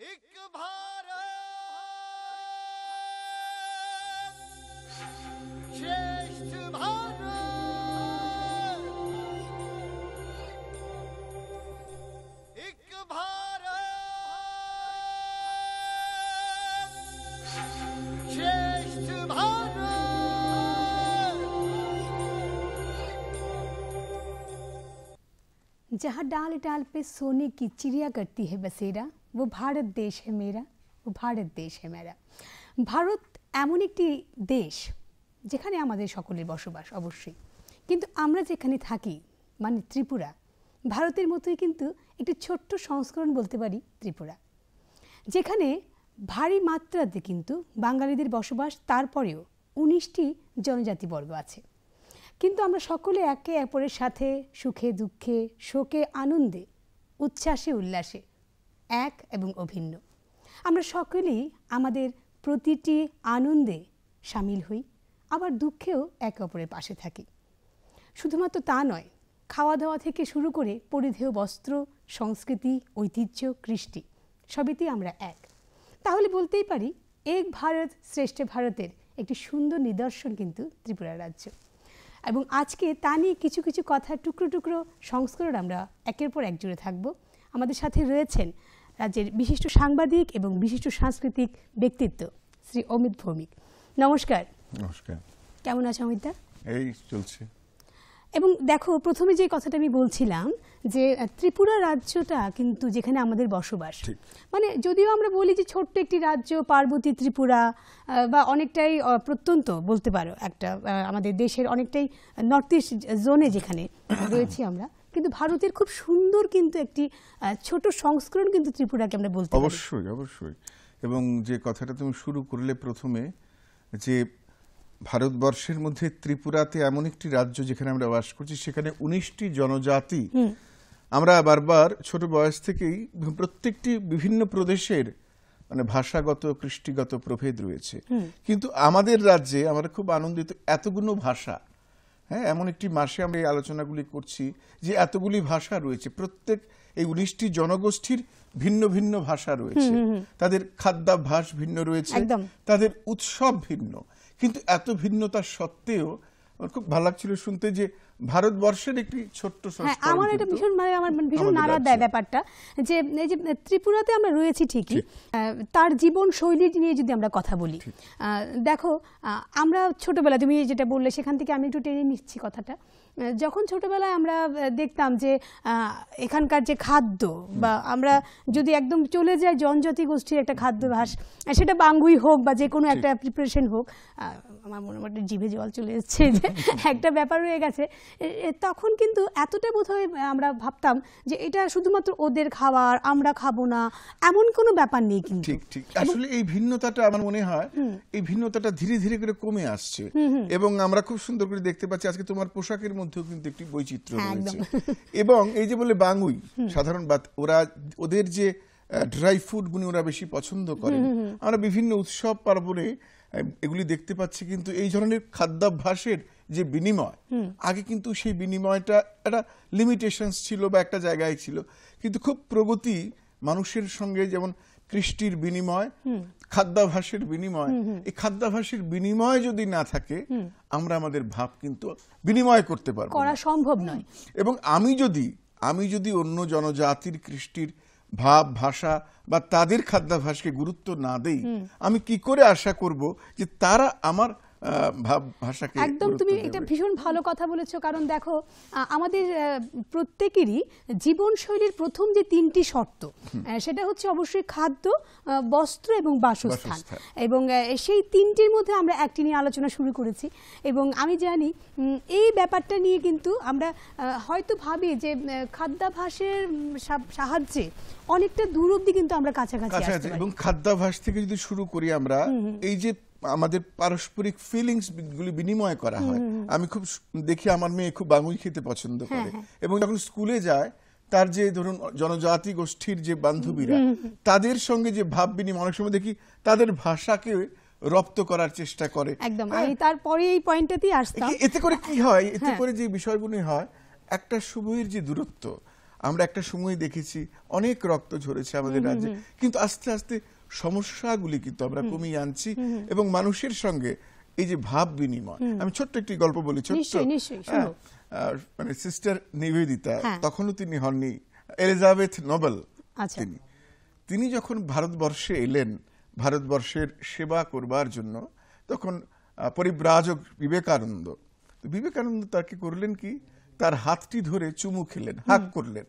एक भारत श्रेष्ठ भारत एक भारत श्रेष्ठ भारत। जहाँ डाल डाल पे सोने की चिड़िया करती है बसेरा, वो भारत देश है मेरा, वो भारत देश है मेरा। ভারত এমন একটি দেশ যেখানে আমাদের সকলের বসবাস অবশ্যই, কিন্তু আমরা যেখানে থাকি মানে ত্রিপুরা, ভারতের মতোই কিন্তু একটি ছোট্ট সংস্করণ বলতে পারি ত্রিপুরা, যেখানে ভারী মাত্রাতে কিন্তু বাঙালিদের বসবাস, তারপরেও 19টি জনজাতিবর্গ আছে। কিন্তু আমরা সকলে একে অপরের সাথে সুখে দুঃখে শোকে আনন্দে উচ্ছ্বাসে উল্লাসে এক এবং অভিন্ন। আমরা সকলেই আমাদের প্রতিটি আনন্দে সামিল হই, আবার দুঃখেও একে অপরের পাশে থাকি। শুধুমাত্র তা নয়, খাওয়া দাওয়া থেকে শুরু করে পরিধেয় বস্ত্র, সংস্কৃতি, ঐতিহ্য, কৃষ্টি সবেতেই আমরা এক। তাহলে বলতেই পারি এক ভারত শ্রেষ্ঠ ভারতের একটি সুন্দর নিদর্শন কিন্তু ত্রিপুরা রাজ্য। এবং আজকে তা নিয়ে কিছু কিছু কথা টুকরো টুকরো সংস্করণ আমরা একের পর এক জুড়ে থাকব। আমাদের সাথে রয়েছেন রাজ্যের বিশিষ্ট সাংবাদিক এবং বিশিষ্ট সাংস্কৃতিক ব্যক্তিত্ব শ্রী অমিত ভৌমিক। নমস্কার। নমস্কার। কেমন আছো অমিত দা? এই চলছে। এবং দেখো, প্রথমে যে কথাটা আমি বলছিলাম যে ত্রিপুরা রাজ্যটা কিন্তু যেখানে আমাদের বসবাস, মানে যদিও আমরা বলি যে ছোট্ট একটি রাজ্য পার্বতী ত্রিপুরা, বা অনেকটাই প্রত্যন্ত বলতে পারো একটা আমাদের দেশের অনেকটাই নর্থ ইস্ট জোনে যেখানে রয়েছি আমরা, কিন্তু ভারতের খুব সুন্দর কিন্তু একটি ছোট সংস্করণ কিন্তু ত্রিপুরাকে আমরা বলতে পারি। অবশ্যই অবশ্যই। এবং যে কথাটা তুমি শুরু করলে প্রথমে, যে ভারতবর্ষের মধ্যে ত্রিপুরাতে এমন একটি রাজ্য যেখানে আমরা বাস করছি, সেখানে 19টি জনজাতি। আমরা বারবার ছোট বয়স থেকেই প্রত্যেকটি বিভিন্ন প্রদেশের মানে ভাষাগত কৃষ্টিগত প্রভেদ রয়েছে, কিন্তু আমাদের রাজ্যে আমরা খুব আনন্দিত এতগুলো ভাষা। হ্যাঁ, এমন একটি মাসে আমরা এই আলোচনাগুলি করছি যে এতগুলি ভাষা রয়েছে, প্রত্যেক এই 19টি জনগোষ্ঠীর ভিন্ন ভিন্ন ভাষা রয়েছে, তাদের খাদ্যাভ্যাস ভিন্ন রয়েছে, তাদের উৎসব ভিন্ন, কিন্তু এত ভিন্নতা সত্ত্বেও আমার খুব ভালো লাগছিল শুনতে যে ভারতবর্ষের একটি ছোট্ট সংস্করণ। আমার এটা ভীষণ আমার ভীষণ নাড়া দেয় ব্যাপারটা, যে এই যে ত্রিপুরাতে আমরা রয়েছি ঠিকই, তার জীবন শৈলী নিয়ে যদি আমরা কথা বলি, দেখো আমরা ছোটবেলা তুমি যেটা বললে সেখান থেকে আমি একটু টেনে নিচ্ছি কথাটা। যখন ছোটবেলায় আমরা দেখতাম যে এখানকার যে খাদ্য, বা আমরা যদি একদম চলে যাই জনজাতি গোষ্ঠীর একটা খাদ্যাভ্যাস, সেটা বাঙ্গুই হোক বা যে কোনো একটা প্রিপারেশন হোক, আমার মনে হয় জিভে জল চলে এসছে যে একটা ব্যাপার রয়ে গেছে। তখন কিন্তু এতটা বোধহয় আমরা ভাবতাম যে এটা শুধুমাত্র ওদের খাবার, আমরা খাবো না, এমন কোনো ব্যাপার নেই। কিন্তু ঠিক ঠিক, আসলে এই ভিন্নতাটা আমার মনে হয় এই ভিন্নতাটা ধীরে ধীরে করে কমে আসছে, এবং আমরা খুব সুন্দর করে দেখতে পাচ্ছি আজকে তোমার পোশাকের মধ্যেও কিন্তু একটি বৈচিত্র্য রয়েছে। এবং এই যে বলে বাঙ্গুই, সাধারণ ওরা ওদের যে ড্রাই ফুড গুলি ওরা বেশি পছন্দ করে, আমরা বিভিন্ন উৎসব পার্বণে এগুলি দেখতে পাচ্ছি। কিন্তু এই ধরনের খাদ্যাভ্যাসের যে বিনিময়, আগে কিন্তু সেই বিনিময়টা একটা লিমিটেশনস ছিল বা একটা জায়গায় ছিল, কিন্তু খুব প্রগতি মানুষের সঙ্গে, যেমন কৃষ্টির বিনিময়, খাদ্যাভ্যাসের বিনিময়, এই খাদ্যাভ্যাসের বিনিময় যদি না থাকে আমরা আমাদের ভাব কিন্তু বিনিময় করতে পারবো, করা সম্ভব নয়। এবং আমি যদি অন্য জনজাতির কৃষ্টির ভাব ভাষা বা তাদের খাদ্যাভ্যাসকে গুরুত্ব না দেই, আমি কি করে আশা করব যে তারা আমার ভাষাকে। একদম, তুমি এটা ভীষণ ভালো কথা বলেছো। কারণ দেখো, আমাদের প্রত্যেকেরই জীবনশৈলীর প্রথম যে 3টি শর্ত, সেটা হচ্ছে অবশ্যই খাদ্য, বস্ত্র এবং বাসস্থান। এবং সেই 3টির মধ্যে আমরা একটি নিয়ে আলোচনা শুরু করেছি, এবং আমি জানি এই ব্যাপারটা নিয়ে কিন্তু আমরা হয়তো ভাবি যে খাদ্যাভ্যাসের সাহায্যে অনেকটা দূর অবধি কিন্তু আমরা কাছাকাছি আসতে পারি। এবং খাদ্যাভ্যাস থেকে যদি শুরু করি আমরা, এই যে আমাদের পারস্পরিক ফিলিংস গুলি বিনিময় করা হয়। আমি খুব দেখি আমার মেয়ে খুব বাঙ্গুই খেতে পছন্দ করে, এবং যখন স্কুলে যায় তার যে ধরুন জনজাতি গোষ্ঠীর যে বান্ধবীরা, তাদের সঙ্গে যে ভাব বিনিময়, অনেক সময় দেখি তাদের ভাষাকে রপ্ত করার চেষ্টা করে। একদম, আমি তারপরে এই পয়েন্টটাতেই আসতাম। এতে করে কি হয়, এতে করে যে বিষয়গুলি হয়, একটা সময়ের যে দূরত্ব, আমরা একটা সময় দেখেছি অনেক রক্ত ঝরেছে আমাদের রাজ্যে, কিন্তু আস্তে আস্তে সমস্যাগুলি কিন্তু আমরা কমিয়ে আনছি এবং মানুষের সঙ্গে এই যে ভাব বিনিময়। আমি ছোট্ট একটি গল্প বলি, ছোট্ট। মানে সিস্টার নিবেদিতা, তখনও তিনি হননি এলিজাবেথ নোবেল। তিনি যখন ভারতবর্ষে এলেন ভারতবর্ষের সেবা করবার জন্য, তখন পরিব্রাজক বিবেকানন্দ তাকে করলেন কি, তার হাতটি ধরে চুমু খেলেন, হাত করলেন।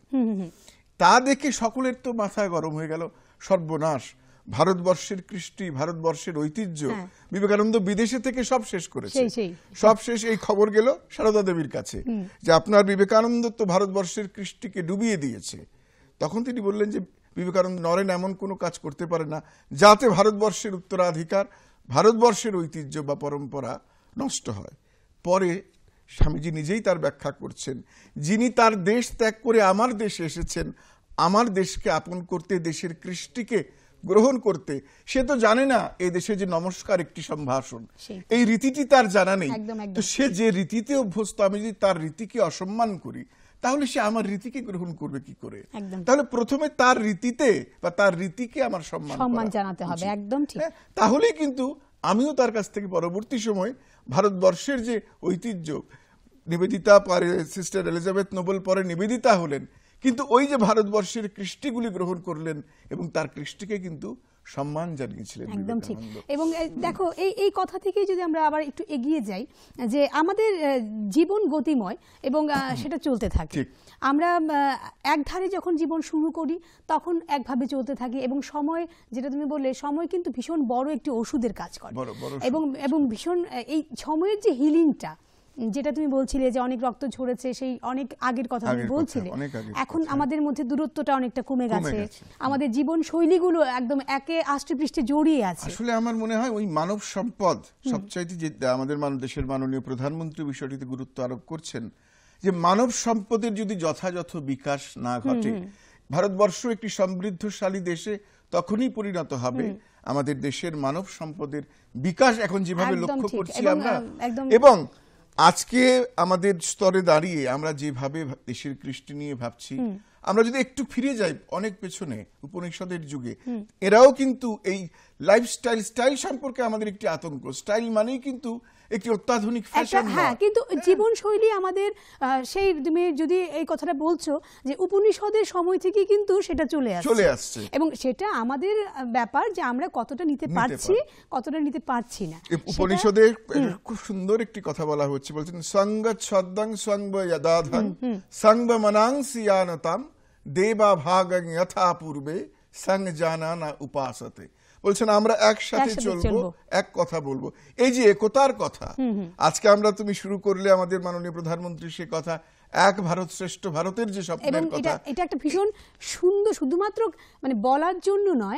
তা দেখে সকলের তো মাথা গরম হয়ে গেল, সর্বনাশ, ভারতবর্ষের কৃষ্টি, ভারতবর্ষের ঐতিহ্য বিবেকানন্দ বিদেশে থেকে সব শেষ করেছে, সব শেষ। এই খবর গেল সারদা দেবীর কাছে যে আপনার বিবেকানন্দ তো ভারতবর্ষের কৃষ্টিকে ডুবিয়ে দিয়েছে। তখন তিনি বললেন যে বিবেকানন্দ নরেন এমন কোনো কাজ করতে পারে না যাতে ভারতবর্ষের উত্তরাধিকার, ভারতবর্ষের ঐতিহ্য বা পরম্পরা নষ্ট হয়। পরে স্বামীজি নিজেই তার ব্যাখ্যা করছেন, যিনি তার দেশ ত্যাগ করে আমার দেশে এসেছেন, আমার দেশকে আপন করতে, দেশের কৃষ্টিকে গ্রহণ করতে, সে তো জানে না এই দেশে যে নমস্কার একটি সম্ভাষণ, এই রীতিটি তার জানা নেই। তো সে যে রীতিতে অভ্যস্ত, আমি যদি তার রীতিকে অসম্মান করি তাহলে সে আমার রীতিকে গ্রহণ করবে কি করে? তাহলে প্রথমে তার রীতিতে বা তার রীতিকে আমার সম্মান জানাতে হবে। একদম ঠিক। তাহলেই কিন্তু আমিও তার কাছ থেকে পরবর্তী সময় ভারতবর্ষের যে ঐতিহ্য, নিবেদিতা পরে সিস্টার এলিজাবেথ নোবেল পরে নিবেদিতা হলেন, কিন্তু ওই যে ভারতবর্ষের কৃষ্টিগুলি গ্রহণ করলেন এবং তার কৃষ্টিকে কিন্তু সম্মান জানিয়েছিলেন। একদম ঠিক। এবং দেখো এই কথা থেকেই যদি আমরা আবার একটু এগিয়ে যাই, যে আমাদের জীবন গতিময় এবং সেটা চলতে থাকে। আমরা একধারে যখন জীবন শুরু করি তখন একভাবে চলতে থাকি, এবং সময়, যেটা তুমি বললে, সময় কিন্তু ভীষণ বড় একটি ওষুধের কাজ করে, এবং ভীষণ এই সময়ের যে হিলিংটা, যেটা তুমি বলছিলে যে অনেক রক্ত ঝরেছে, সেই অনেক আগের কথা তুমি বলছিলে। এখন আমাদের মধ্যে দূরত্বটা অনেকটা কমে গেছে, আমাদের জীবন শৈলীগুলো একদম একে আষ্টে পৃষ্ঠে জড়িয়ে আছে। আসলে আমার মনে হয় ওই মানব সম্পদ সবচাইতে, যে আমাদের দেশের মাননীয় প্রধানমন্ত্রী বিষয়টিতে গুরুত্ব আরোপ করছেন, যে মানব সম্পদের যদি যথাযথ বিকাশ না ঘটে, ভারতবর্ষ একটি সমৃদ্ধশালী দেশে তখনই পরিণত হবে আমাদের দেশের মানব সম্পদের বিকাশ এখন যেভাবে লক্ষ্য করছি আমরা। এবং আজকে আমাদের স্তরে দাঁড়িয়ে আমরা যেভাবে দেশের কৃষ্টি নিয়ে ভাবছি, আমরা যদি একটু ফিরে যাই অনেক পেছনে, উপনিষদের যুগে, এরাও কিন্তু এই স্টাইল সম্পর্কে আমাদের একটি আতঙ্ক। স্টাইল মানেই কিন্তু একটি অত্যাধুনিক ফ্যাশন। হ্যাঁ, কিন্তু জীবনশৈলী আমাদের সেই, তুমি যদি এই কথাটা বলছো যে উপনিষদের সময় থেকে কিন্তু সেটা চলে আসছে, এবং সেটা আমাদের ব্যাপার যে আমরা কতটা নিতে পারছি, কতটা নিতে পারছি না। উপনিষদে খুব সুন্দর একটি কথা বলা হচ্ছে, বলছেন সঙ্গ ছদ্দং সঙ্গ যদাধং সঙ্গ মনাং সিয়ানতাম দেবা ভাগং যথা পূর্বে সঙ্গ জানা না উপাসতে। বলছেন আমরা একসাথে চলবো, এক কথা বলবো, এই যে একতার কথা আজকে তুমি শুরু করলে আমাদের মাননীয় প্রধানমন্ত্রী সে কথা, এক ভারত শ্রেষ্ঠ ভারতের যে স্বপ্নের কথা, এটা একটা ভীষণ সুন্দর, শুধুমাত্র মানে বলার জন্য নয়,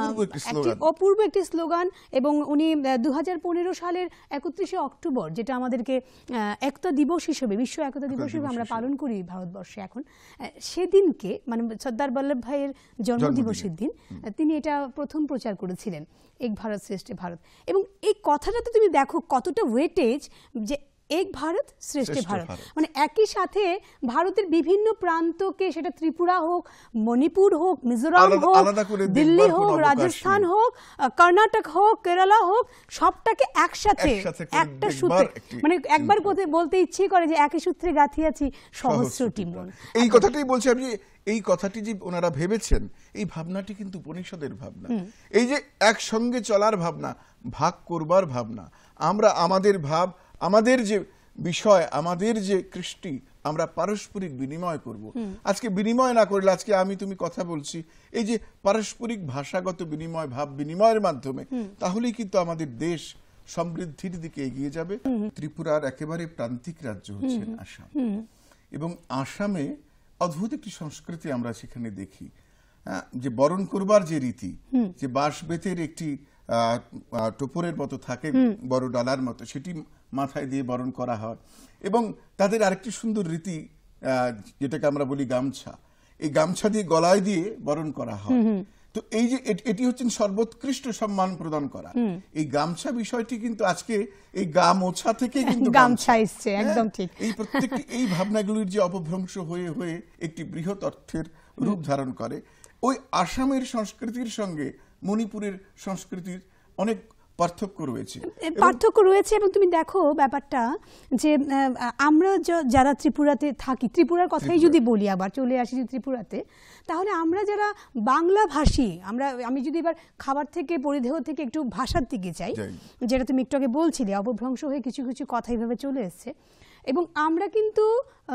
অপূর্ব একটি স্লোগান। এবং উনি 2015 সালের 31শে অক্টোবর, যেটা আমাদেরকে একতা দিবস হিসেবে, বিশ্ব একতা দিবস হিসেবে আমরা পালন করি ভারতবর্ষে এখন, সেদিনকে মানে সর্দার বল্লভ ভাইয়ের জন্মদিবসের দিন তিনি এটা প্রথম প্রচার করেছিলেন, এক ভারত শ্রেষ্ঠ ভারত। এবং এই কথাটাতে তুমি দেখো কতটা ওয়েটেজ, যে এক ভারত শ্রেষ্ঠ ভারত, মানে একই সাথে ভারতের বিভিন্ন প্রান্তকে, সেটা ত্রিপুরা হোক, মণিপুর হোক, মিজোরাম হোক, দিল্লি হোক, রাজস্থান হোক, কর্ণাটক হোক, কেরালা হোক, সবটাকে একসাথে একটা সূত্রে, মানে একবার বলতে ইচ্ছে করে যে একই সূত্রে গাঁথিয়াছি সহস্রটি মন। এই কথাটাই বলছি আমি, এই কথাটি যে ওনারা ভেবেছেন, এই ভাবনাটি কিন্তু উপনিষদের ভাবনা। এই যে একসঙ্গে চলার ভাবনা, ভাগ করবার ভাবনা, আমরা আমাদের ভাব, আমাদের যে বিষয়, আমাদের যে কৃষ্টি, আমরা পারস্পরিক বিনিময় করব। আজকে বিনিময় না করলে, আজকে তুমি কথা বলছি, এই যে পারস্পরিক ভাষাগত বিনিময়, ভাব বিনিময়ের মাধ্যমে, তাহলেই কিন্তু আমাদের দেশ সমৃদ্ধির দিকে এগিয়ে যাবে। ত্রিপুরার একেবারে প্রান্তিক রাজ্য হচ্ছেন আসাম, এবং আসামে অদ্ভুত একটি সংস্কৃতি আমরা সেখানে দেখি, যে বরণ করবার যে রীতি, যে বাঁশ বেতের একটি টোপরের মতো থাকে, বড় ডালার মতো, সেটি মাথায় দিয়ে বরণ করা হয়। এবং তাদের আরেকটি সুন্দর রীতি, যেটাকে আমরা বলি গামছা, এই গামছা দিয়ে গলায় দিয়ে বরণ করা হয়। তো এই যে এটি হচ্ছে সর্বোৎকৃষ্ট সম্মান প্রদান করা। এই গামছা বিষয়টি কিন্তু আজকে এই গা মোছা থেকে কিন্তু গামছা এসছে, একদম ঠিক। এই প্রত্যেকটি এই ভাবনাগুলির যে অপভ্রংশ হয়ে হয়ে একটি বৃহৎ অর্থের রূপ ধারণ করে। ওই আসামের সংস্কৃতির সঙ্গে মণিপুরের সংস্কৃতির অনেক পার্থক্য রয়েছে এবং তুমি দেখো ব্যাপারটা যে আমরা যারা ত্রিপুরাতে থাকি, ত্রিপুরার কথাই যদি বলি, আবার চলে আসি যে ত্রিপুরাতে, তাহলে আমরা যারা বাংলা ভাষী, আমি যদি এবার খাবার থেকে পরিধেয় থেকে একটু ভাষার দিকে যাই, যেটা তুমি একটু আগে বলছিলে অপভ্রংশ হয়ে কিছু কিছু কথা এইভাবে চলে এসছে, এবং আমরা কিন্তু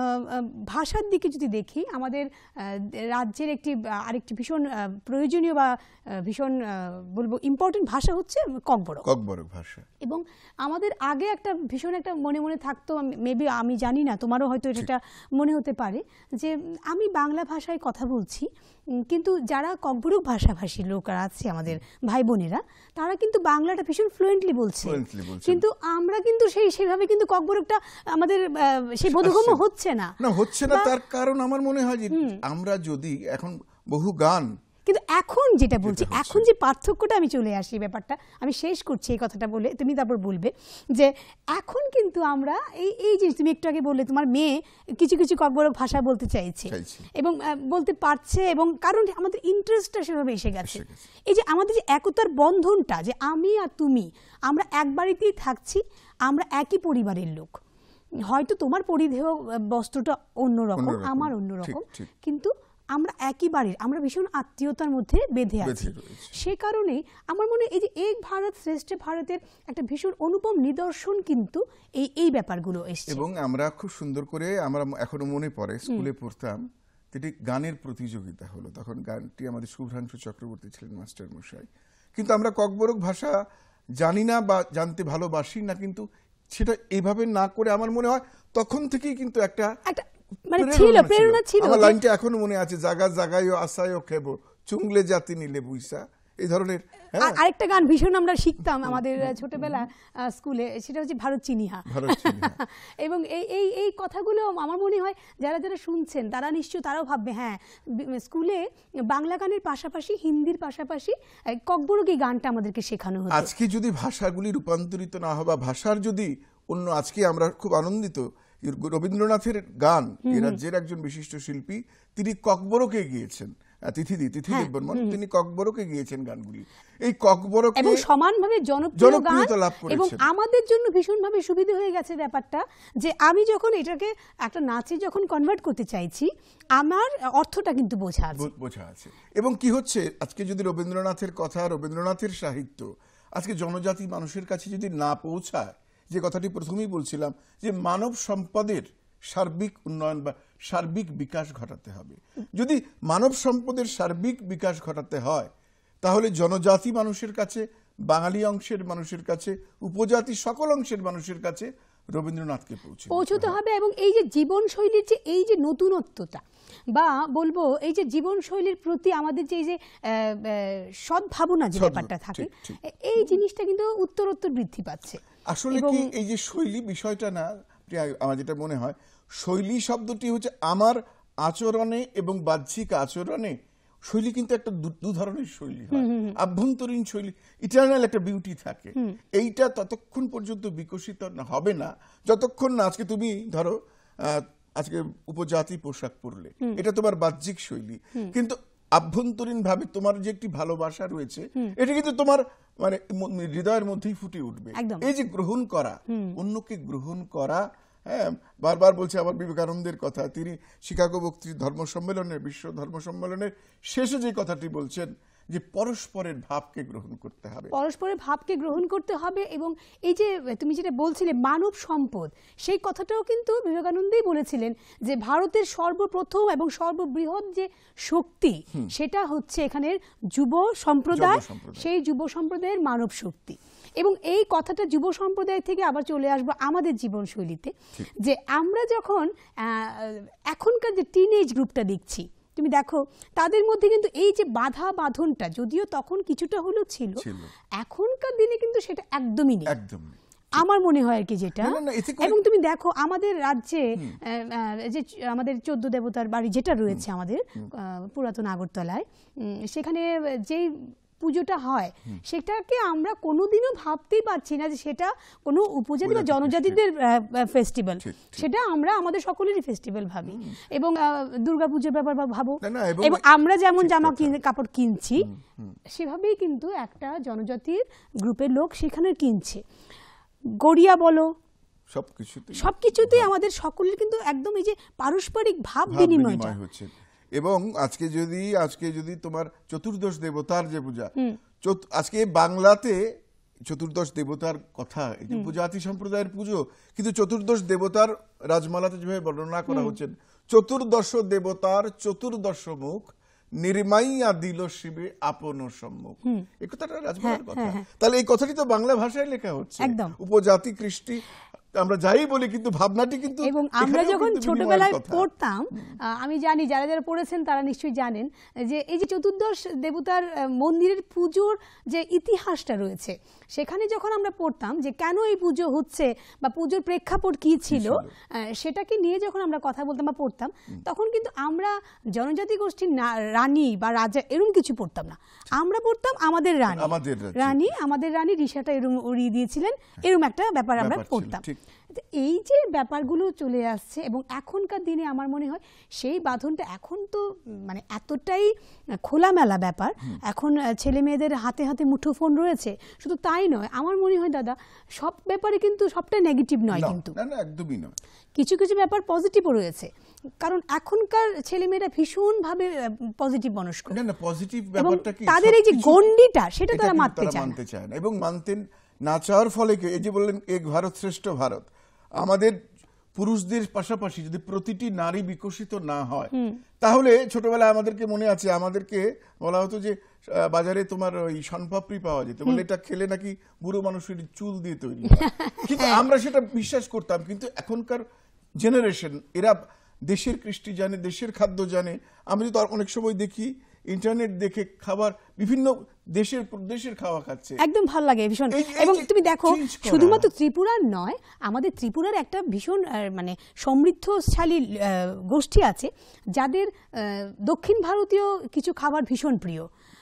ভাষার দিকে যদি দেখি, আমাদের রাজ্যের আরেকটি ভীষণ প্রয়োজনীয় বা ভীষণ বলবো ইম্পর্টেন্ট ভাষা হচ্ছে ককবরক ভাষা। এবং আমাদের আগে ভীষণ একটা মনে মনে থাকতো, মেবি আমি জানি না, তোমারও হয়তো এটা মনে হতে পারে, যে আমি বাংলা ভাষায় কথা বলছি, কিন্তু যারা ককবরক ভাষাভাষী লোকরা আছে আমাদের ভাই বোনেরা, তারা কিন্তু বাংলাটা ভীষণ ফ্লুয়েন্টলি বলছে, কিন্তু আমরা কিন্তু সেভাবে কিন্তু ককবরকটা আমাদের সেই বোধগম্য হচ্ছে না। তার কারণ আমার মনে হয় যে আমরা যদি এখন বহু গান, কিন্তু এখন যেটা বলছি, এখন যে পার্থক্যটা, আমি চলে আসি ব্যাপারটা, আমি শেষ করছি এই কথাটা বলে, তুমি তারপর বলবে যে এখন কিন্তু আমরা এই যে তুমি একটু আগে বললে তোমার মেয়ে কিছু কিছু ককবরক ভাষা বলতে চাইছে এবং বলতে পারছে, এবং কারণ আমাদের ইন্টারেস্টটা সেভাবে এসে গেছে। এই যে আমাদের যে একতার বন্ধনটা, যে আমি আর তুমি, আমরা এক বাড়িতেই থাকছি, আমরা একই পরিবারের লোক, হয়তো তোমার পরিধেয় বস্ত্রটা অন্যরকম, আমার অন্যরকম, কিন্তু আমরা একই বাড়ির, আমরা ভীষণ আত্মীয়তার মধ্যে বেঁধে আছি। সে কারণে আমার মনে হয় এই যে এক ভারত শ্রেষ্ঠ ভারতের একটা ভীষণ অনুপম নিদর্শন কিন্তু এই ব্যাপারগুলো এসছে। এবং আমরা খুব সুন্দর করে, আমরা এখনো মনে পড়ে স্কুলে পড়তাম, এটি গানের প্রতিযোগিতা হলো, তখন গানটি আমাদের শুভ্রাংশু চক্রবর্তী ছিলেন মাস্টার মশাই। কিন্তু আমরা ককবরক ভাষা জানি না বা জানতে ভালোবাসি না, কিন্তু সেটা এইভাবে না করে আমার মনে হয় তখন থেকেই কিন্তু একটা প্রেরণা ছিল। আমার লাইনটা এখনো মনে আছে, জাগা জাগায়ও আসায়ও খেবো চুংলে জাতি নিলে বুইসা, এই ধরনের। আরেকটা গান ভীষণ আমরা শিখতাম আমাদের ছোটবেলা স্কুলে, সেটা হচ্ছে ভারত চিনিহা। এবং এই কথাগুলো আমার মনে হয় যারা যারা শুনছেন তারা নিশ্চয় তারাও ভাববে, হ্যাঁ, স্কুলে বাংলা গানের পাশাপাশি হিন্দির পাশাপাশি ককবরক এই গানটা আমাদেরকে শেখানো হতো। আজকে যদি ভাষাগুলি রূপান্তরিত না হয় বা ভাষার যদি অন্য, আজকে আমরা খুব আনন্দিত রবীন্দ্রনাথের গান, এ রাজ্যের একজন বিশিষ্ট শিল্পী, তিনি ককবরকে গিয়েছেন, তিথি দেববর্মন, তিনি ককবরকে গিয়েছেন গানগুলি, এই ককবরক এবং সমানভাবে জনপ্রিয়তা লাভ করেছেন। এবং আমাদের জন্য ভীষণভাবে সুবিধা হয়ে গেছে ব্যাপারটা, যে আমি যখন এটাকে একটা নাচে যখন কনভার্ট করতে চাইছি, আমার অর্থটা কিন্তু বোঝা আছে। এবং কি হচ্ছে, আজকে যদি রবীন্দ্রনাথের কথা, রবীন্দ্রনাথের সাহিত্য আজকে জনজাতি মানুষের কাছে যদি না পৌঁছায়, যে কথাটি প্রথমেই বলছিলাম, যে মানব সম্পদের সার্বিক উন্নয়ন বা সার্বিক বিকাশ ঘটাতে হবে। যদি মানব সম্পদের সার্বিক বিকাশ ঘটাতে হয়, তাহলে জনজাতি মানুষের কাছে, বাঙালি অংশের মানুষের কাছে, উপজাতি সকল অংশের মানুষের কাছে রবীন্দ্রনাথকে পৌঁছতে হবে। এবং এই যে জীবনশৈলীর যে এই যে নতুনত্বটা, বা বলবো এই যে জীবনশৈলীর প্রতি আমাদের যে সদ্ভাবনা যে ব্যাপারটা থাকে, এই জিনিসটা কিন্তু উত্তরোত্তর বৃদ্ধি পাচ্ছে। আসলে কি এই যে শৈলী বিষয়টা না, আমার যেটা মনে হয়, শৈলী শব্দটি হচ্ছে আমার আচরণে এবং বাহ্যিক আচরণে, শৈলী কিন্তু একটা দু ধরনের শৈলী হয়। আভ্যন্তরীণ শৈলী, ইটারনাল একটা বিউটি থাকে, এইটা ততক্ষণ পর্যন্ত বিকশিত হবে না যতক্ষণ না, আজকে তুমি ধরো আজকে উপজাতি পোশাক পরলে, এটা তোমার বাহ্যিক শৈলী, কিন্তু আভ্যন্তরীণ ভাবে তোমার যে একটি ভালোবাসা রয়েছে, এটা কিন্তু তোমার মানে হৃদয়ের মধ্যেই ফুটে উঠবে। এই যে গ্রহণ করা, অন্যকে গ্রহণ করা, হ্যাঁ, বারবার বলছে আমার বিবেকানন্দের কথা, তিনি শিকাগো বক্তৃ ধর্ম সম্মেলনের, বিশ্ব ধর্ম সম্মেলনের শেষে যে কথাটি বলছেন, যে পরস্পরের ভাবকে গ্রহণ করতে হবে, পরস্পরের ভাবকে গ্রহণ করতে হবে। এবং এই যে তুমি যেটা বলছিলে মানব সম্পদ, সেই কথাটাও কিন্তু বিবেকানন্দই বলেছিলেন, যে ভারতের সর্বপ্রথম এবং সর্ববৃহৎ যে শক্তি, সেটা হচ্ছে এখানের যুব সম্প্রদায়, সেই যুব সম্প্রদায়ের মানব শক্তি। এবং এই কথাটা যুব সম্প্রদায় থেকে আবার চলে আসবো আমাদের জীবনশৈলীতে, যে আমরা যখন এখনকার যে টিনেজ গ্রুপটা দেখছি, তুমি দেখো তাদের মধ্যে কিন্তু এই যে বাধা বাঁধনটা যদিও তখন কিছুটা হলেও ছিল, এখনকার দিনে কিন্তু সেটা একদমই নেই। আমার মনে হয় আর কি যেটা। না, না, এতে করে- এবং তুমি দেখো আমাদের রাজ্যে যে আমাদের 14 দেবতার বাড়ি যেটা রয়েছে আমাদের পুরাতন আগরতলায়, সেখানে যেই পুজোটা হয় সেটাকে আমরা কোনোদিনও ভাবতেই পারছি না যে সেটা কোনো উপজাতি বা জনজাতিদের ফেস্টিভ্যাল, সেটা আমরা আমাদের সকলেরই ফেস্টিভ্যাল ভাবি। এবং দুর্গাপুজোর ব্যাপার ভাবো, এবং আমরা যেমন জামা কাপড় কিনছি সেভাবেই কিন্তু একটা জনজাতির গ্রুপের লোক সেখানে কিনছে। গড়িয়া বলো, সবকিছুতেই আমাদের সকলের কিন্তু একদম এই যে পারস্পরিক ভাব বিনিময়টা হচ্ছে। এবং আজকে যদি তোমার চতুর্দশ দেবতার যে পূজা, আজকে বাংলাতে চতুর্দশ দেবতার কথা, এই যে উপজাতি সম্প্রদায়ের পুজো, কিন্তু চতুর্দশ দেবতার রাজমালাতে যেভাবে বর্ণনা করা হচ্ছে, চতুর্দশ দেবতার চতুর্দশ মুখ নির্মাইয়া দিল শিবে আপন সম্মুখ, এই কথাটা রাজমালার কথা। তাহলে এই কথাটি তো বাংলা ভাষায় লেখা হচ্ছে, উপজাতি কৃষ্টি আমরা যাই বলি, কিন্তু ভাবনাটি কিন্তু। এবং আমরা যখন ছোটবেলায় পড়তাম, আমি জানি যারা যারা পড়েছেন তারা নিশ্চয়ই জানেন যে এই যে চতুর্দশ দেবতার মন্দিরের পুজোর যে ইতিহাসটা রয়েছে, সেখানে যখন আমরা পড়তাম যে কেন এই পুজো হচ্ছে বা পুজোর প্রেক্ষাপট কি ছিল, সেটাকে নিয়ে যখন আমরা কথা বলতাম বা পড়তাম, তখন কিন্তু আমরা জনজাতি গোষ্ঠীর রানী বা রাজা এরকম কিছু পড়তাম না, আমরা পড়তাম আমাদের রানী রিসাটা এরকম উড়িয়ে দিয়েছিলেন, এরকম একটা ব্যাপার আমরা পড়তাম। এই যে ব্যাপারগুলো চলে আসছে, এবং এখনকার দিনে আমার মনে হয় সেই বাঁধনটা এখন তো মানে এতটাই খোলামেলা ব্যাপার, এখন ছেলে মেয়েদের হাতে হাতে মুঠোফোন রয়েছে। শুধু তাই নয়, আমার মনে হয় দাদা সব ব্যাপারে কিন্তু সবটা নেগেটিভ নয়, কিন্তু একদমই নয়, কিছু কিছু ব্যাপার পজিটিভও রয়েছে, কারণ এখনকার ছেলেমেয়েরা ভীষণভাবে পজিটিভ মনস্ক, তাদের এই যে গণ্ডিটা সেটা তারা মানতে চায় না, এবং মানতে না চাওয়ার ফলে এই যে বললেন এক ভারত শ্রেষ্ঠ ভারত, আমাদের পুরুষদের পাশাপাশি যদি প্রতিটি নারী বিকশিত না হয়, তাহলে ছোটবেলায় আমাদেরকে মনে আছে, আমাদেরকে বলা হতো যে বাজারে তোমার ওই শনপাপড়ি পাওয়া যেত, বলে এটা খেলে নাকি বুড়ো মানুষের চুল দিয়ে তৈরি হয়, কিন্তু আমরা সেটা বিশ্বাস করতাম। কিন্তু এখনকার জেনারেশন এরা দেশের কৃষ্টি জানে, দেশের খাদ্য জানে। আমি যদি অনেক সময় দেখি ইন্টারনেট দেখে খাবার, বিভিন্ন দেশের খাওয়া খাচ্ছে, একদম ভালো লাগে ভীষণ। এবং তুমি দেখো শুধুমাত্র ত্রিপুরার নয়, আমাদের ত্রিপুরার একটা ভীষণ মানে সমৃদ্ধশালী গোষ্ঠী আছে যাদের দক্ষিণ ভারতীয় কিছু খাবার ভীষণ প্রিয়।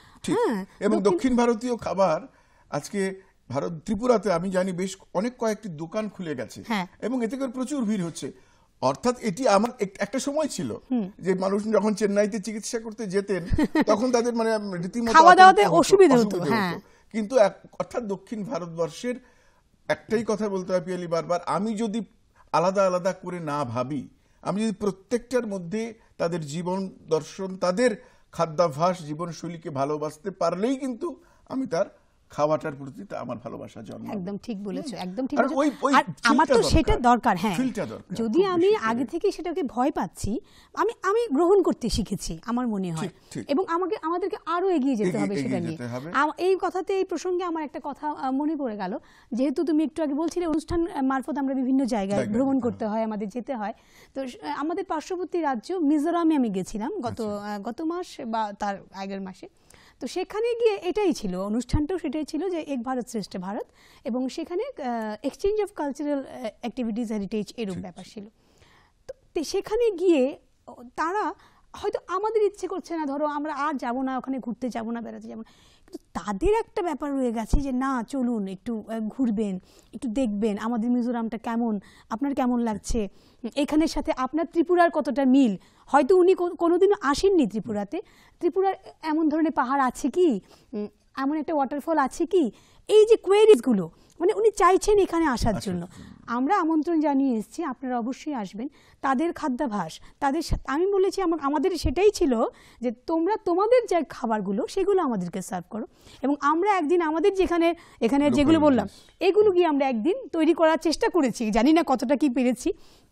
এবং দক্ষিণ ভারতীয় খাবার আজকে ত্রিপুরাতে আমি জানি বেশ কয়েকটি দোকান খুলে গেছে, এবং এতে করে প্রচুর ভিড় হচ্ছে। অর্থাৎ এটি আমার একটা সময় ছিল যে মানুষ যখন চেন্নাইতে চিকিৎসা করতে যেতেন তখন তাদের মানে রীতিমতো খাওয়া দাওয়াতে অসুবিধা হতো, কিন্তু অর্থাৎ দক্ষিণ ভারতবর্ষের একটাই কথা বলতে হয় পিয়ালি বারবার, আমি যদি আলাদা আলাদা করে না ভাবি, আমি যদি প্রত্যেকটার মধ্যে তাদের জীবন দর্শন, তাদের খাদ্যাভ্যাস, জীবনশৈলীকে ভালোবাসতে পারলেই কিন্তু আমি তার খাওয়াটার প্রতি আমার ভালোবাসা জন্মাবে। একদম ঠিক বলেছো, একদম ঠিক বলেছো। আর আমার তো সেটা দরকার, হ্যাঁ, যদি আমি আগে থেকে সেটাকে ভয় পাচ্ছি, আমি গ্রহণ করতে শিখেছি আমার মনে হয়, এবং আমাদেরকে আরো এগিয়ে যেতে হবে সেটা নিয়ে। এই কথাতে, এই প্রসঙ্গে আমার একটা কথা মনে পড়ে গেল, যেহেতু তুমি একটু আগে বলছিলে অনুষ্ঠান মারফত আমরা বিভিন্ন জায়গায় ভ্রমণ করতে হয়, আমাদের যেতে হয়, তো আমাদের পার্শ্ববর্তী রাজ্য মিজোরামে আমি গেছিলাম গত মাস বা তার আগের মাসে। তো সেখানে গিয়ে এটাই ছিল, অনুষ্ঠানটাও সেটাই ছিল যে এক ভারত শ্রেষ্ঠ ভারত, এবং সেখানে exchange of cultural activities heritage এরূপ ব্যাপার ছিল। তো সেখানে গিয়ে তারা হয়তো আমাদের ইচ্ছে করছে না, ধরো আমরা আর যাবো না, ওখানে ঘুরতে যাবো না, বেড়াতে যাবো না, কিন্তু তাদের একটা ব্যাপার রয়ে গেছে যে না চলুন একটু ঘুরবেন, একটু দেখবেন আমাদের মিজোরামটা কেমন, আপনার কেমন লাগছে, এখানের সাথে আপনার ত্রিপুরার কতটা মিল। হয়তো উনি কোনোদিনও আসেননি ত্রিপুরাতে, ত্রিপুরার এমন ধরনের পাহাড় আছে কি, এমন একটা ওয়াটারফল আছে কি, এই যে কোয়েরিজগুলো, মানে উনি চাইছেন এখানে আসার জন্য। আমরা আমন্ত্রণ জানিয়ে এসেছি, আপনারা অবশ্যই আসবেন। তাদের খাদ্যাভ্যাস, আমি বলেছি আমাদের সেটাই ছিল যে তোমরা তোমাদের যে খাবারগুলো সেগুলো আমাদেরকে সার্ভ করো, এবং আমরা একদিন আমাদের এখানে যেগুলো বললাম এগুলো গিয়ে আমরা একদিন তৈরি করার চেষ্টা করেছি, জানি না কতটা কি পেরেছি,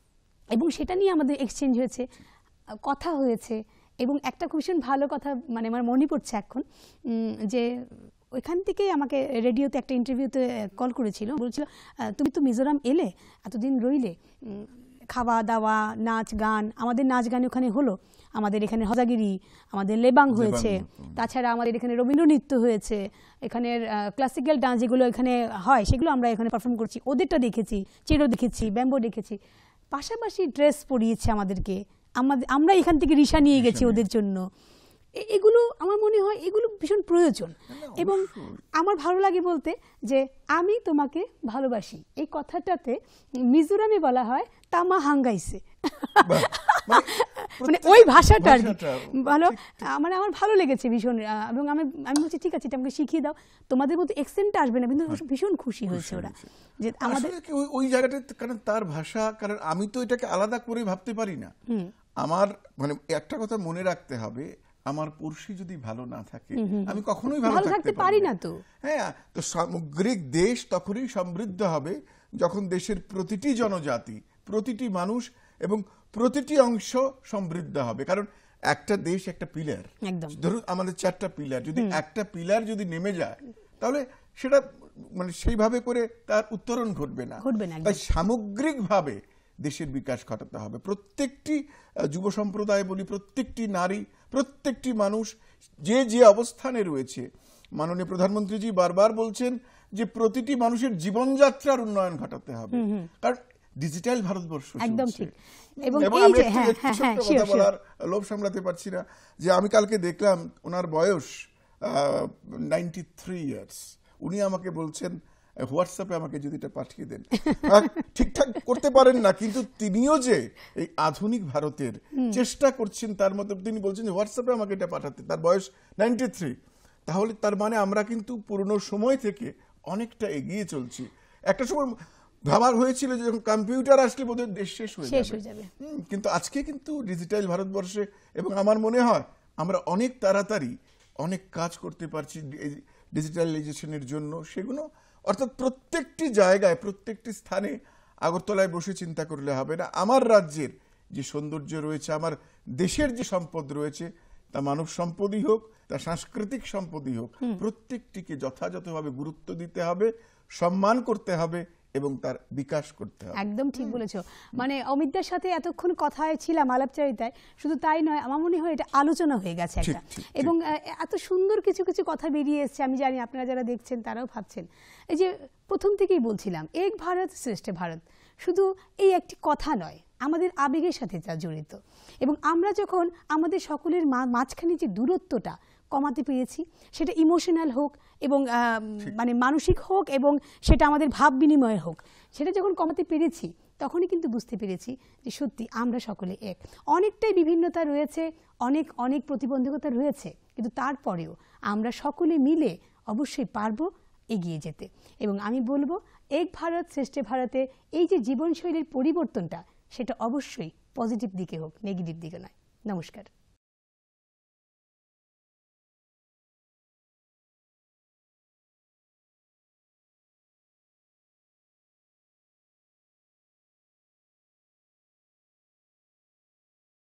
এবং সেটা নিয়ে আমাদের এক্সচেঞ্জ হয়েছে, কথা হয়েছে। এবং একটা ভীষণ ভালো কথা মানে আমার মনে পড়ছে এখন, যে ওইখান থেকেই আমাকে রেডিওতে একটা ইন্টারভিউতে কল করেছিল, বলছিল তুমি তো মিজোরাম এলে, এতদিন রইলে, খাওয়া দাওয়া, নাচ গান, আমাদের নাচ গান ওখানে হলো, আমাদের এখানে হজাগিরি, আমাদের লেবাং হয়েছে, তাছাড়া আমাদের এখানে রবীন্দ্রনৃত্য হয়েছে, এখানের ক্লাসিক্যাল ডান্স যেগুলো এখানে হয় সেগুলো আমরা এখানে পারফর্ম করছি, ওদেরটা দেখেছি, চেরো দেখেছি, ব্যাম্বো দেখেছি, পাশাপাশি ড্রেস পরিয়েছে আমাদেরকে, আমরা এখান থেকে রিসা নিয়ে গেছি ওদের জন্য। এগুলো আমার মনে হয় এগুলো ভীষণ প্রয়োজন। এবং আমার ভালো লাগে বলতে যে আমি তোমাকে ভালোবাসি, এই কথাটাতে মিজোরামে বলা হয় তামা হাঙ্গাইছে, মানে ওই ভাষাটা আর কি ভালো, মানে আমার ভালো লেগেছে ভীষণ। এবং আমি বলছি ঠিক আছে, এটা আমাকে শিখিয়ে দাও, তোমাদের মতো এক্সেন্টটা আসবে না, কিন্তু ভীষণ খুশি হয়েছে ওরা যে আমাদের ওই জায়গাটাতে, কারণ তার ভাষা, কারণ আমি তো এটাকে আলাদা করে ভাবতে পারি না। আমার মানে একটা কথা মনে রাখতে হবে, আমার পড়শি যদি ভালো না থাকে আমি কখনোই ভালো থাকতে পারি না। তো হ্যাঁ, তো সামগ্রিক দেশ তখনই সমৃদ্ধ হবে যখন দেশের প্রতিটি জনজাতি, প্রতিটি মানুষ এবং প্রতিটি অংশ সমৃদ্ধ হবে। কারণ একটা দেশ একটা পিলার, ধরুন আমাদের 4টা পিলার, যদি একটা পিলার যদি নেমে যায় তাহলে সেটা মানে সেইভাবে করে তার উত্তরণ ঘটবে না। তাই সামগ্রিকভাবে দেশের বিকাশ ঘটাতে হবে। প্রত্যেকটি যুব সম্প্রদায় বলি, প্রত্যেকটি নারী, প্রত্যেকটি মানুষ যে যে অবস্থানে রয়েছে, মাননীয় প্রধানমন্ত্রীজি বারবার বলছেন যে প্রতিটি মানুষের জীবনযাত্রার উন্নয়ন ঘটাতে হবে, কারণ ডিজিটাল ভারতবর্ষ। একদম ঠিক। এবং আমি কথা বলার লোভ সামলাতে পারছি না যে আমি কালকে দেখলাম ওনার বয়স 93 ইয়ার্স, উনি আমাকে বলছেন হোয়াটসঅ্যাপে আমাকে যদি এটা পাঠিয়ে দেন। ঠিকঠাক করতে পারেন না, কিন্তু তিনিও যে এই আধুনিক ভারতের চেষ্টা করছেন তার মধ্যে তিনি বলছেন হোয়াটসঅ্যাপে আমাকে এটা পাঠাতে, তার বয়স 93। তাহলে তার মানে আমরা কিন্তু পুরনো সময় থেকে অনেকটা এগিয়ে চলছি। একটা সময় ভাবা হয়েছিল যে যখন কম্পিউটার আসলে বোধহয় দেশ শেষ হয়ে যাবে, কিন্তু আজকে কিন্তু ডিজিটাল ভারতবর্ষে, এবং আমার মনে হয় আমরা অনেক তাড়াতাড়ি অনেক কাজ করতে পারছি ডিজিটালাইজেশনের জন্য। সেগুলো অর্থাৎ প্রত্যেকটি জায়গায়, প্রত্যেকটি স্থানে আগরতলায় বসে চিন্তা করলে হবে না। আমার রাজ্যের যে সৌন্দর্য রয়েছে, আমার দেশের যে সম্পদ রয়েছে, তা মানব সম্পদই হোক, তা সাংস্কৃতিক সম্পদই হোক, প্রত্যেকটিকে যথাযথভাবে গুরুত্ব দিতে হবে, সম্মান করতে হবে এবং তার বিকাশ করতে হবে। একদম ঠিক বলেছো। মানে অমিতদার সাথে এতক্ষণ কথায় ছিলাম আলাপচারিতায়, শুধু তাই নয়, আমার মনে হয় এটা আলোচনা হয়ে গেছে একটা, এবং এত সুন্দর কিছু কিছু কথা বেরিয়ে এসছে। আমি জানি আপনারা যারা দেখছেন তারাও ভাবছেন, এই যে প্রথম থেকেই বলছিলাম এক ভারত শ্রেষ্ঠ ভারত শুধু এই একটি কথা নয়, আমাদের আবেগের সাথে যা জড়িত। এবং আমরা যখন আমাদের সকলের মাঝখানে যে দূরত্বটা কমাতে পেরেছি, সেটা ইমোশনাল হোক এবং মানে মানসিক হোক, এবং সেটা আমাদের ভাব বিনিময় হোক, সেটা যখন কমাতে পেরেছি তখনই কিন্তু বুঝতে পেরেছি যে সত্যি আমরা সকলে এক। অনেকটাই বিভিন্নতা রয়েছে, অনেক অনেক প্রতিবন্ধকতা রয়েছে, কিন্তু তারপরেও আমরা সকলে মিলে অবশ্যই পারবো এগিয়ে যেতে। এবং আমি বলবো এক ভারত শ্রেষ্ঠ ভারতে এই যে জীবনশৈলীর পরিবর্তনটা, সেটা অবশ্যই পজিটিভ দিকে হোক, নেগেটিভ দিকে নয়। নমস্কার।